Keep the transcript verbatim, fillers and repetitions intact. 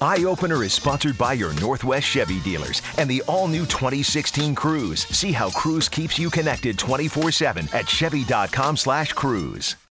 Eye Opener is sponsored by your Northwest Chevy dealers and the all-new twenty sixteen Cruze. See how Cruze keeps you connected twenty-four seven at chevy dot com slash cruise.